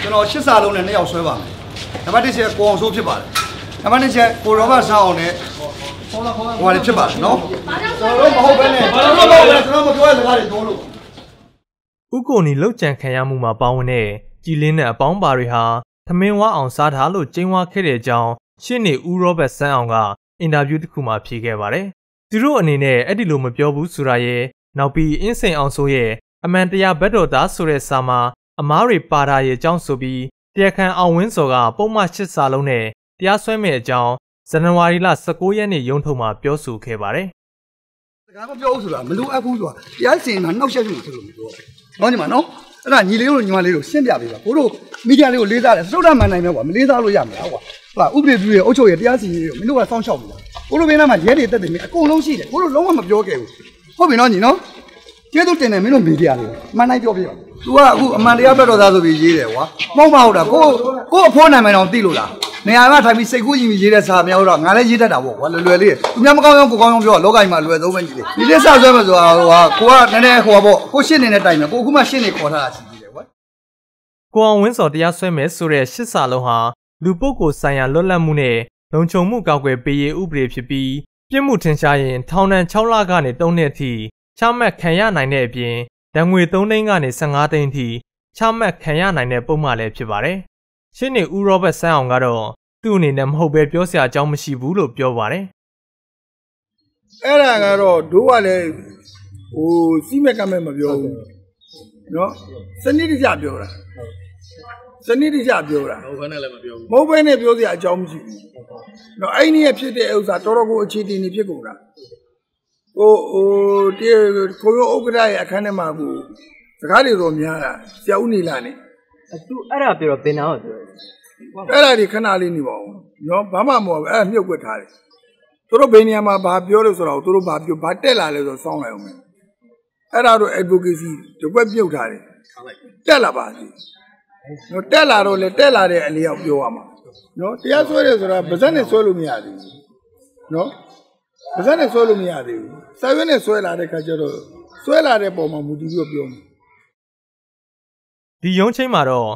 ကျွန်တော်8စာလုံးနဲ့2ယောက်ဆွဲပါမယ်နံပါတ်1ချက်ကိုအောင်စိုးဖြစ်ပါတယ်နံပါတ်2ချက်ကိုရောဘတ်ဆောင်းအောင်နဲ့ဟိုလည်းဖြစ်ပါတယ်နော်ကျွန်တော်မဟုတ်ဘဲနဲ့ကျွန်တော်မပြောတဲ့စကားတွေတိုးလို့ဥကိုနီလောက်ကြံခံရမှုမှာပါဝင်တဲ့ကြည်လင်းတဲ့အပေါင်းပါတွေဟာသမင်းဝါအောင်စားထားလို့ကျင်းဝါခဲ့တဲ့အကြောင်းရှင်းနေဦးရောဘတ်ဆန်းအောင်ကအင်တာဗျူးတစ်ခုမှာဖြေခဲ့ပါတယ်။သူတို့အနေနဲ့အဲ့ဒီလိုမပြောဘူးဆိုတာရဲ့နောက်ပြီးအင်းစိန်အောင်ဆိုရဲ့အမှန်တရားဘက်တော်သားဆိုတဲ့စာမှာအမားတွေပါတာရဲ့အကြောင်းဆိုပြီးတရားခံအောင်ဝင်းစော်ကပုံမှန်8စာလုံးနဲ့တရားစွဲမဲ့အကြောင်းဇန်နဝါရီလ19ရက်နေ့ရုံးထုတ်မှာပြောဆိုခဲ့ပါတယ်။စကားမပြောဘူးဆိုတာမလိုအပ်ဘူးဆိုတာတရားစင်မှာနှောက်ယှက်မှုဆိုလို့မပြောဘူး။နော်ညီမနော်အဲ့ဒါညီလေးတို့ညီမလေးတို့ရှင်းပြပေးပါကိုတို့မီဒီယာလေးကိုလေးစားတယ်စတုဒ္ဓမှန်နိုင်မယ်ကွာမလေးစားလို့ရမလားကွာဟုတ်လားဥပဒေပြုရဲ့အုပ်ချုပ်ရဲ့တရားစီရင်တွေကိုမင်းတို့ကစောင့်ရှောက်နေတာကိုတို့ဘေးနားမှာရဲတွေတက်တယ်မင်းအကုန်လုံးရှိတယ်ကိုတို့လုံးဝမပြောခဲ့ဘူးဟုတ်ပြီနော်ညီနော်ကျေးဇူးတင်တယ်မင်းတို့မီဒီယာလေးမှန်နိုင်ပြောပြပါ तू ကအခုအမှန်တရားဘက်တော်သားဆိုပြီးရေးတယ်ကွာမဟုတ်ပါဘူးလားကိုအဖိုးနာမည်တော့သိလို့လားနေရာမှာထိုင်ပြီးစိတ်ကူးရင်ရေးတဲ့စာများတော့ငါလည်းရေးတတ်တာပေါ့ကွာလွယ်လွယ်လေးသူများမကောင်းအောင်ကိုကောင်းအောင်ပြောလောကကြီးမှာလွယ်သုံးပဲကြီးလေဒီလေးစဆွဲမဆိုတာဟိုကနည်းနည်းဟိုပေါ့ကိုရှင်းနေတဲ့တိုင်မှာကိုအခုမှရှင်းနေခေါ်ထားတာရှိသေးတယ်ကွာကိုအောင်ဝင်းစော်တရားစွဲမယ်ဆိုတဲ့8စာလုံးဟာလူပုဂ္ဂိုလ်ဆိုင်ရာလွတ်လပ်မှုနဲ့လုံခြုံမှုကောက်ွယ်ပေးရေးဥပဒေဖြစ်ပြီးပြစ်မှုထင်ရှားရင်ထောင်ဒဏ်6လကနေ3နှစ်အထိချမှတ်ခံရနိုင်တဲ့အပြင်ဒဏ်ငွေ3သိန်းကနေ15သိန်းအထိချမှတ်ခံရနိုင်တဲ့ပုံမှန်လည်းဖြစ်ပါတယ်။ရှင်းနေဦးရောဘတ်ဆန်းအောင်ကတော့သူ့အနေနဲ့မဟုတ်ပဲပြောစရာအကြောင်းမရှိဘူးလို့ပြောပါတယ်။အဲ့ဒါကတော့တို့ကလည်းဟိုစီးမဲ့ကမဲ့မပြောဘူး။နော်စနစ်တကျပြောတာ။စနစ်တကျပြောတာ။ဟုတ်ဘဲနဲ့လည်းမပြောဘူး။မဟုတ်ဘဲနဲ့ပြောစရာအကြောင်းမရှိဘူး။နော်အဲ့ဒီရဖြစ်တဲ့ဥစ္စာတော်တော်ကိုအခြေတင်နေဖြစ်ကုန်တာ။ဟိုဒီကိုရောဥက္ကဋ္ဌရဲ့အခန်းထဲမှာကိုစကားတွေတော့များတာဆရာဦးနေလာနေသူအဲ့ဒါပြောတော့ဘယ်နာကိုပြောအဲ့ဒါဒီခဏလေးနေပါဦးနော်ဘာမှမဟုတ်ဘူးအဲ့မြုပ်ွက်ထားတယ်သူတို့ဘယ်နေရာမှာဘာပြောလို့ဆိုတော့သူတို့ဘာပြောဘာတက်လာလဲဆိုတော့စောင်းလိုက်အောင်မယ်အဲ့ဒါတော့ advocacy တကွက်မြုပ်ထားတယ်တက်လာပါစီနော်တက်လာတော့လေတက်လာတဲ့အလျောက်ပြောရမှာနော်တရားစွဲတယ်ဆိုတာဗဇက်နဲ့စွဲလို့မရသေးဘူးနော်ဗဇက်နဲ့စွဲလို့မရသေးဘူးစာရွက်နဲ့စွဲလာတဲ့ခါကျတော့စွဲလာတဲ့ပုံမှာမူတည်ပြီးပြောမှာဒီရုံးချိန်မှာတော့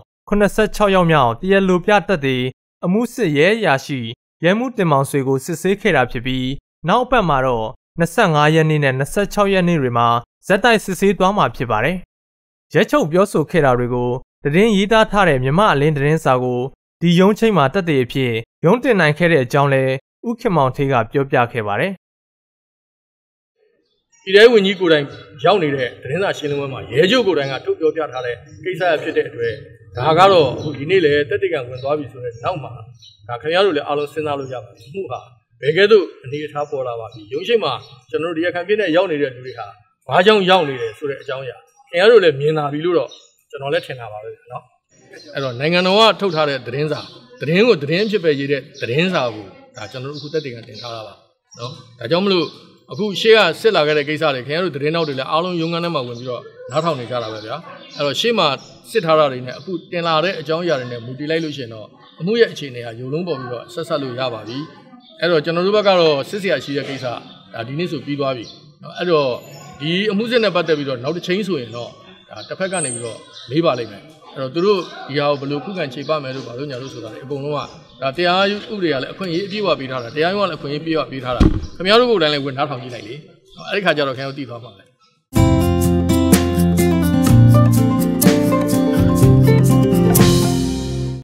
86ယောက်မြောက်တရားလိုပြတက်တဲ့အမှုစစ်ရဲရာရှိရဲမှုတင်မောင်ဆွေကိုစစ်ဆေးခဲ့တာဖြစ်ပြီးနောက်ပတ်မှာတော့25ရက်နေ့နဲ့26ရက်နေ့တွေမှာဇက်တိုက်စစ်ဆေးသွားမှာဖြစ်ပါတယ်။ရဲချုပ်ပြောဆိုခဲ့တာတွေကိုသတင်းရေးသားထားတဲ့မြမအလင်းသတင်းစာကိုဒီရုံးချိန်မှာတက်တဲ့အဖြစ်ရုံးတင်နိုင်ခဲ့တဲ့အကြောင်းလဲဦးခင်မောင်ထေးကပြောပြခဲ့ပါတယ်။ဒီတိုင်းဝင်ကြီးကိုယ်တိုင်ရောက်နေတဲ့သတင်းစာရှင်းလင်းပွဲမှာရဲချုပ်ကိုယ်တိုင်ကထုတ်ပြောပြထားတဲ့ကိစ္စရဖြစ်တဲ့အတွက်ဒါကတော့အခုဒီနေ့လေတက်တိကံဝင်သွားပြီဆိုတော့နောက်မှာဒါခင်ဗျားတို့လည်းအားလုံးစဉ်းစားလို့ရပါတယ်မှုဟာဘယ်ကဲ့သို့အနေအထားပေါ်လာပါပြီရုံးရှိမှာကျွန်တော်တို့ဒီအခါပြည့်နဲ့ရောက်နေတဲ့လူတွေဟာဘာကြောင့်ရောက်နေတယ်ဆိုတဲ့အကြောင်းအရာခင်ဗျားတို့လည်းမြင်လာပြီလို့တော့ကျွန်တော်လည်းထင်တာပါပဲเนาะအဲ့တော့နိုင်ငံတော်ကထုတ်ထားတဲ့သတင်းစာသတင်းကိုသတင်းဖြစ်ပဲရေးတဲ့သတင်းစာကိုဒါကျွန်တော်တို့အခုတက်တိကံတင်ထားတာပါเนาะဒါကြောင့်မလို့အခုရှေ့ကစစ်လာခဲ့တဲ့ကိစ္စတွေခင်ဗျားတို့သတင်းနောက်တွေလည်းအားလုံးရုံးခန်းထဲမှာဝင်ပြီးတော့နားထောင်နေကြတာပဲဗျာအဲ့တော့ရှေ့မှာစစ်ထားတာတွေနဲ့အခုတင်လာတဲ့အကြောင်းအရာတွေနဲ့မူတည်လိုက်လို့ရှိရင်တော့အမှုရဲ့အခြေအနေဟာရုံလုံးပေါ်ပြီးတော့ဆက်လို့ရပါပြီအဲ့တော့ကျွန်တော်တို့ဘက်ကတော့စစ်စရာရှိတဲ့ကိစ္စဒါဒီနေ့ဆိုပြီးသွားပြီအဲ့တော့ဒီအမှုစစ်နဲ့ပတ်သက်ပြီးတော့နောက်တစ်ချိန်ဆိုရင်တော့ဒါတစ်ဖက်ကနေပြီးတော့မေးပါလိမ့်မယ်အဲ့တော့သူတို့ဒီဟာကိုဘယ်လိုခုခံခြေပမယ်လို့ဘာလို့ညာလို့ဆိုတာလေအကုန်လုံးကဒါတရားဥပဒေကလည်းအခွင့်အရေးအပြည့်အဝပေးထားတာတရားရုံးကလည်းအခွင့်အရေးပြည့်ဝပေးထားတာခင်ဗျားတို့ဘုတ်တိုင်းလည်းဝင်နားထောင်ကြည့်လိုက်လေအဲ့ဒီခါကျတော့ခင်ဗျားတို့သိသွားပါမယ်